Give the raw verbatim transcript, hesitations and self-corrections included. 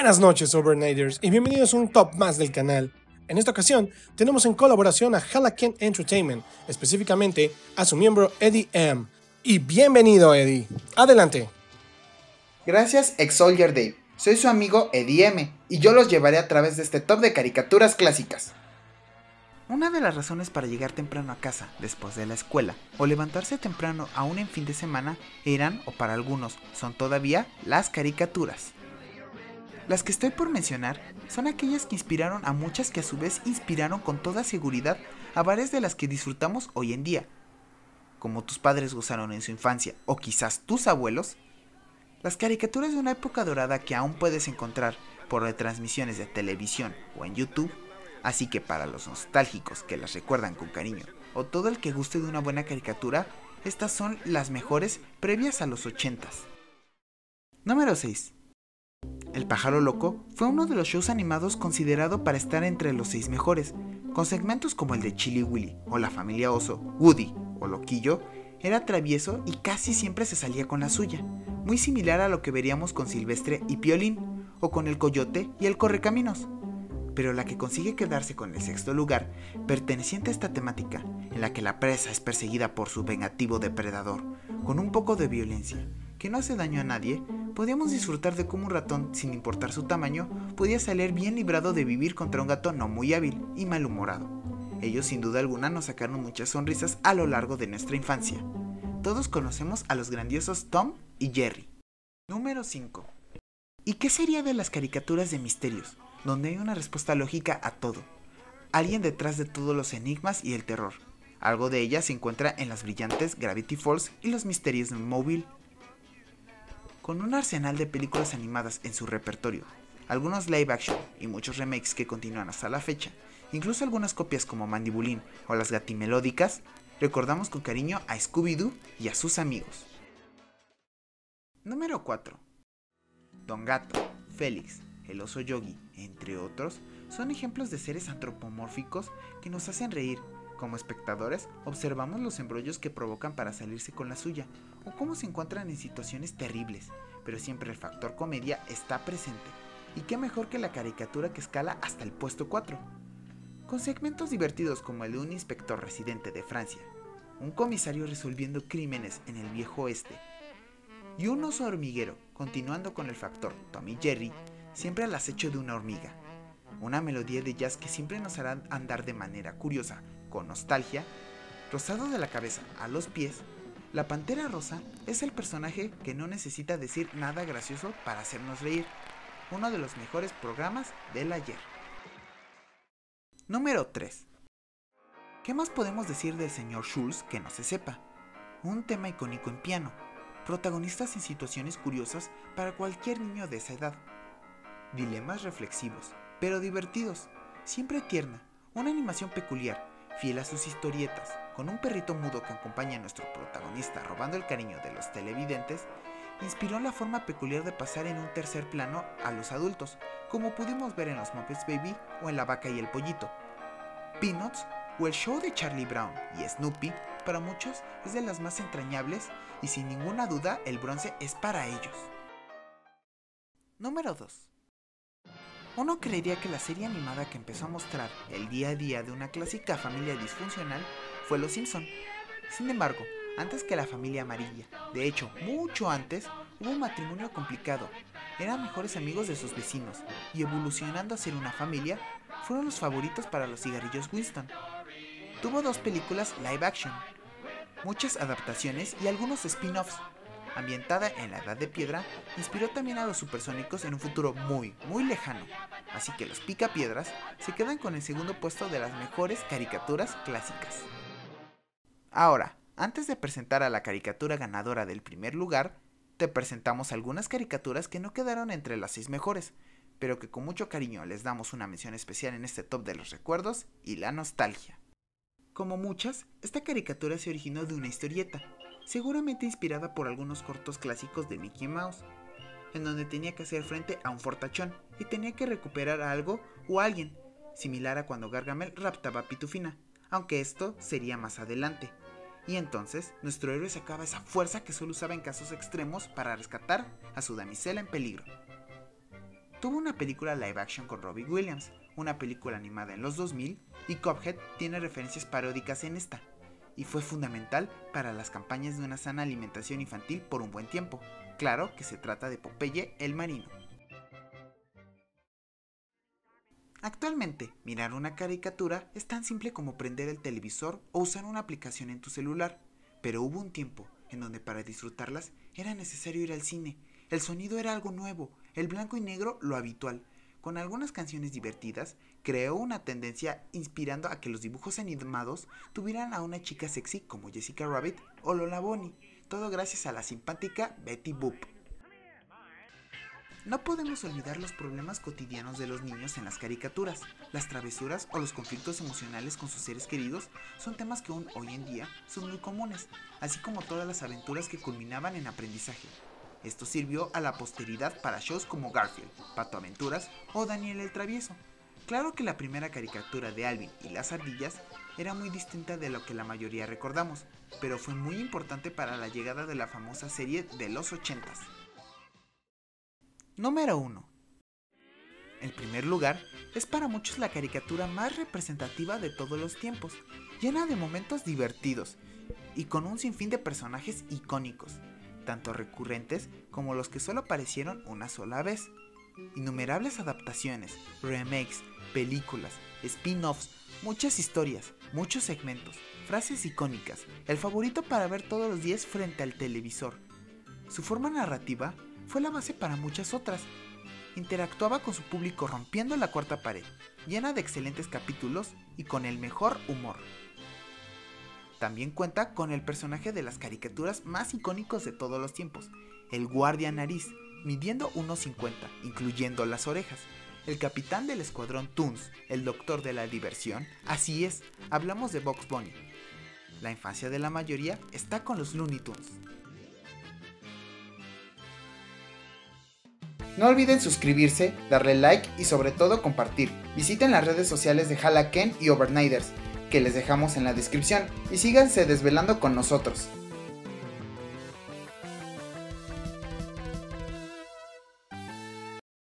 Buenas noches, Overnighters, y bienvenidos a un top más del canal. En esta ocasión, tenemos en colaboración a Halaken Entertainment, específicamente a su miembro Eddie M. Y bienvenido, Eddie. Adelante. Gracias, Ex-Soldier Dave. Soy su amigo Eddie M, y yo los llevaré a través de este top de caricaturas clásicas. Una de las razones para llegar temprano a casa después de la escuela o levantarse temprano aún en fin de semana eran, o para algunos son todavía, las caricaturas. Las que estoy por mencionar son aquellas que inspiraron a muchas que a su vez inspiraron con toda seguridad a varias de las que disfrutamos hoy en día. Como tus padres gozaron en su infancia o quizás tus abuelos, las caricaturas de una época dorada que aún puedes encontrar por retransmisiones de televisión o en YouTube. Así que para los nostálgicos que las recuerdan con cariño, o todo el que guste de una buena caricatura, estas son las mejores previas a los ochentas. Número seis. El Pájaro Loco fue uno de los shows animados considerado para estar entre los seis mejores, con segmentos como el de Chili Willy o La Familia Oso, Woody o Loquillo. Era travieso y casi siempre se salía con la suya, muy similar a lo que veríamos con Silvestre y Piolín, o con el Coyote y el Correcaminos. Pero la que consigue quedarse con el sexto lugar, perteneciente a esta temática, en la que la presa es perseguida por su vengativo depredador, con un poco de violencia, que no hace daño a nadie, podíamos disfrutar de cómo un ratón, sin importar su tamaño, podía salir bien librado de vivir contra un gato no muy hábil y malhumorado. Ellos sin duda alguna nos sacaron muchas sonrisas a lo largo de nuestra infancia. Todos conocemos a los grandiosos Tom y Jerry. Número cinco. ¿Y qué sería de las caricaturas de misterios, donde hay una respuesta lógica a todo? Alguien detrás de todos los enigmas y el terror. Algo de ellas se encuentra en las brillantes Gravity Falls y los misterios de Mobile. Con un arsenal de películas animadas en su repertorio, algunos live action y muchos remakes que continúan hasta la fecha, incluso algunas copias como Mandibulín o las Gatimelódicas, recordamos con cariño a Scooby-Doo y a sus amigos. Número cuatro. Don Gato, Félix, el oso Yogi, entre otros, son ejemplos de seres antropomórficos que nos hacen reír. Como espectadores, observamos los embrollos que provocan para salirse con la suya, o cómo se encuentran en situaciones terribles, pero siempre el factor comedia está presente. Y qué mejor que la caricatura que escala hasta el puesto cuatro. Con segmentos divertidos como el de un inspector residente de Francia, un comisario resolviendo crímenes en el viejo oeste, y un oso hormiguero, continuando con el factor Tom y Jerry, siempre al acecho de una hormiga. Una melodía de jazz que siempre nos hará andar de manera curiosa, con nostalgia. Rosado de la cabeza a los pies, la Pantera Rosa es el personaje que no necesita decir nada gracioso para hacernos reír. Uno de los mejores programas del ayer. Número tres. ¿Qué más podemos decir del señor Schulz que no se sepa? Un tema icónico en piano, protagonistas en situaciones curiosas para cualquier niño de esa edad. Dilemas reflexivos, pero divertidos, siempre tierna, una animación peculiar, fiel a sus historietas, con un perrito mudo que acompaña a nuestro protagonista robando el cariño de los televidentes, inspiró la forma peculiar de pasar en un tercer plano a los adultos, como pudimos ver en los Muppets Baby o en La Vaca y el Pollito. Peanuts o el show de Charlie Brown y Snoopy, para muchos es de las más entrañables y sin ninguna duda el bronce es para ellos. Número dos. Uno creería que la serie animada que empezó a mostrar el día a día de una clásica familia disfuncional fue Los Simpson. Sin embargo, antes que la familia amarilla, de hecho mucho antes, hubo un matrimonio complicado. Eran mejores amigos de sus vecinos y evolucionando a ser una familia, fueron los favoritos para los cigarrillos Winston. Tuvo dos películas live action, muchas adaptaciones y algunos spin-offs. Ambientada en la Edad de Piedra, inspiró también a los supersónicos en un futuro muy, muy lejano. Así que los Picapiedras se quedan con el segundo puesto de las mejores caricaturas clásicas. Ahora, antes de presentar a la caricatura ganadora del primer lugar, te presentamos algunas caricaturas que no quedaron entre las seis mejores, pero que con mucho cariño les damos una mención especial en este top de los recuerdos y la nostalgia. Como muchas, esta caricatura se originó de una historieta, seguramente inspirada por algunos cortos clásicos de Mickey Mouse, en donde tenía que hacer frente a un fortachón y tenía que recuperar a algo o a alguien, similar a cuando Gargamel raptaba a Pitufina, aunque esto sería más adelante. Y entonces, nuestro héroe sacaba esa fuerza que solo usaba en casos extremos para rescatar a su damisela en peligro. Tuvo una película live action con Robbie Williams, una película animada en los dos mil, y Cuphead tiene referencias paródicas en esta, y fue fundamental para las campañas de una sana alimentación infantil por un buen tiempo. Claro que se trata de Popeye el Marino. Actualmente, mirar una caricatura es tan simple como prender el televisor o usar una aplicación en tu celular, pero hubo un tiempo en donde para disfrutarlas era necesario ir al cine. El sonido era algo nuevo, el blanco y negro lo habitual. Con algunas canciones divertidas, creó una tendencia inspirando a que los dibujos animados tuvieran a una chica sexy como Jessica Rabbit o Lola Bunny, todo gracias a la simpática Betty Boop. No podemos olvidar los problemas cotidianos de los niños en las caricaturas. Las travesuras o los conflictos emocionales con sus seres queridos son temas que aún hoy en día son muy comunes, así como todas las aventuras que culminaban en aprendizaje. Esto sirvió a la posteridad para shows como Garfield, Pato Aventuras o Daniel el Travieso. Claro que la primera caricatura de Alvin y las ardillas era muy distinta de lo que la mayoría recordamos, pero fue muy importante para la llegada de la famosa serie de los ochentas. Número uno. El primer lugar es para muchos la caricatura más representativa de todos los tiempos, llena de momentos divertidos y con un sinfín de personajes icónicos, tanto recurrentes como los que solo aparecieron una sola vez. Innumerables adaptaciones, remakes, películas, spin-offs, muchas historias, muchos segmentos, frases icónicas, el favorito para ver todos los días frente al televisor. Su forma narrativa fue la base para muchas otras. Interactuaba con su público rompiendo la cuarta pared, llena de excelentes capítulos y con el mejor humor. También cuenta con el personaje de las caricaturas más icónicos de todos los tiempos, el Guardia Nariz, midiendo uno cincuenta, incluyendo las orejas, el capitán del escuadrón Toons, el doctor de la diversión. Así es, hablamos de Bugs Bunny. La infancia de la mayoría está con los Looney Tunes. No olviden suscribirse, darle like y sobre todo compartir. Visiten las redes sociales de Hala Ken y Overnighters, que les dejamos en la descripción, y síganse desvelando con nosotros.